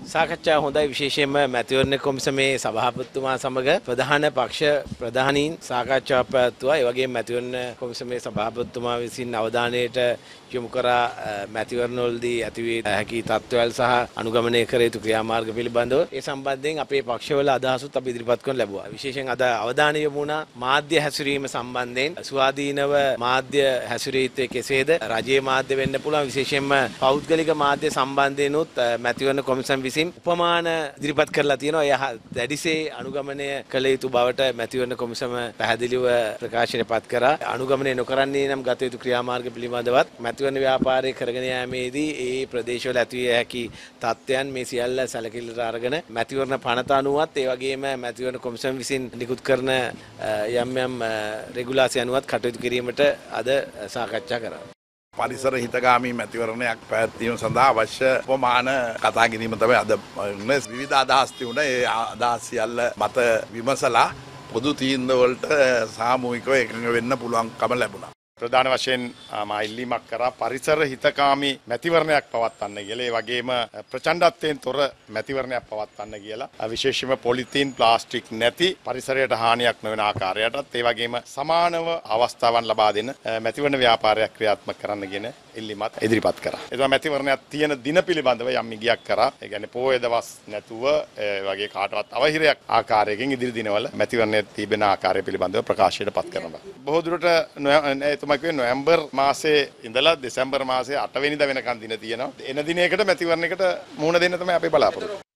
සාකච්ඡා හොඳයි විශේෂයෙන්ම මැතිවරණ කොමිසමේ සභාපතිතුමා සමග ප්‍රධාන පක්ෂ ප්‍රධානීන් සාකච්ඡාවක් පැවැත්වුවා. ඒ වගේම මැතිවරණ කොමිසමේ සභාපතිතුමා විසින් අවධානයට යොමු කරා මැතිවරණවලදී ඇතිවිය හැකි තත්ත්වයන් සහ අනුගමනය කර යුතු ක්‍රියාමාර්ග පිළිබඳව. ඒ සම්බන්ධයෙන් අපේ පක්ෂවල අදහසුත් අපි ඉදිරිපත් කරන්න ලැබුවා. විශේෂයෙන් අද අවධානය යොමු වුණා මාධ්‍ය හැසිරීම සම්බන්ධයෙන් ස්වාධීනව මාධ්‍ය හැසිරිය යුත්තේ කෙසේද? රජයේ මාධ්‍ය වෙන්න පුළුවන් විශේෂයෙන්ම පෞද්ගලික මාධ්‍ය සම්බන්ධයෙන්ුත් මැතිවරණ කොමිසම විසින් උපමාන ඉදිරිපත් කරලා තියෙනවා. එය දැඩිසේ අනුගමනය කළ යුතු බවට මැතිවරණ කොමිසම පැහැදිලිව ප්‍රකාශනපත් කරා. අනුගමනය නොකරන්නේ නම් ගත යුතු ක්‍රියාමාර්ග පිළිබඳවත් මැතිවරණ ව්‍යාපාරය කරගෙන යාමේදී ඒ ප්‍රදේශවල ඇතිවිය හැකි තත්ත්වයන් මේ සියල්ල සැලකිල්ලට අරගෙන මැතිවරණ පනත අනුවත් ඒ වගේම මැතිවරණ කොමිසම විසින් නිකුත් කරන යම් රෙගුලාසි අනුවත් කටයුතු කිරීමට අද සාකච්ඡා කරා. පරිසර හිතගාමී මැතිවරණයක් පැවැත්වීම සඳහා අවශ්‍ය උපමාන කතා කිරීම තමයි අද විවිධ අදහස් තිබුණා. ඒ අදහස් සියල්ල මත විමසලා පොදු තීන්දුව වලට සාමූහිකව එකඟ වෙන්න පුළුවන්කම ලැබුණා. ප්‍රධාන වශයෙන් ඉල්ලීමක් කරා පරිසර හිතකාමී මැතිවරණයක් පවත්වන්න කියලා. ඒ වගේම ප්‍රචණ්ඩත්වයෙන් තොර මැතිවරණයක් පවත්වන්න කියලා. විශේෂයෙන්ම පොලිතීන් ප්ලාස්ටික් නැති පරිසරයට හානියක් නොවන ආකාරයටත් ඒ වගේම සමානව අවස්ථාවන් ලබා දෙන මැතිවරණ ව්‍යාපාරයක් ක්‍රියාත්මක කරන්න කියන ඉල්ලීමත් ඉදිරිපත් කරා. ඒ මැතිවරණයක් තියෙන දින පිළිබඳව යම් ඉගියක් කරා. ඒ කියන්නේ පොයේ දවස් නැතුව ඒ වගේ කාටවත් අවහිරයක් ආකාරයකින් ඉදිරි දිනවල මැතිවරණයේ තිබෙන ආකාරය පිළිබඳව ප්‍රකාශයටපත් කරනවා. බොහෝ දුරට නොවැම්බර් මාසේ ඉඳලා දෙසැම්බර් මාසේ 8 වෙනිදා වෙනකන් දින තියෙනවා. එන දිනයකට මැතිවරණයකට මුහුණ දෙන්න තමයි අපි බලාපොරොත්තු